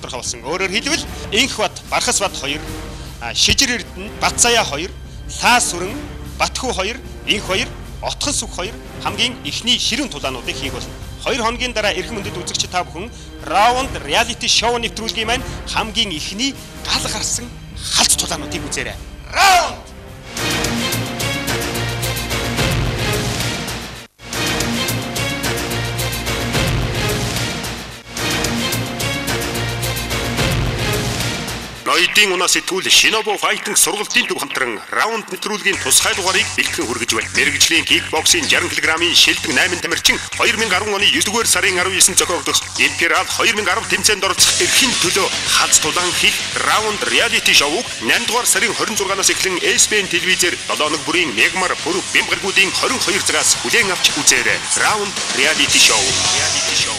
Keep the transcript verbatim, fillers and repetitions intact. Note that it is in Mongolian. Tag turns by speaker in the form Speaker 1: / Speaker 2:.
Speaker 1: тодорхой болсон. Өөрөөр хэлбэл Инх бат, Бархас бат хоёр, Шижир Эрдэнэ, Батзаяа хоёр, Лаас сүрэн, Батхүү хоёр, Инх хоёр, Отхон сүх хоёр хамгийн ихний ширүүн тулаануудыг хийх болно. Хоёр хоногийн дараа эрхэм мөндөд үзэгч та бүхэн раунд реалити шоу нэвтрүүлгийн маань хамгийн ихний гал гарсан халз тулаануудыг үзээрэй. Раунд Ноёдын унаас сэтгүүл Shinobu Fighting сургалтын төв хамтран раунд нэвтрүүлгийн тусгай дугаарыг бэлтгэн хүргэж байна. Мэргэжлийн кикбоксing шестьдесят килограммын шилдэг найман тамирчин две тысячи десятый оны девятого сарын девятнадцатыг зохиогдох Империал две тысячи десятый тэмцээнд оролцох эрхийн төлөө хац тулаан хийх раунд реалити шоуг найман дугаар сарын двадцать шестнаас эхлэн эс би эн телевизээр seven хоног бүрийн мегмар пүрэв бямгаргуудын twenty-two цагаас хүлээн авч үзээрэй. Раунд реалити шоу. Реалити шоу.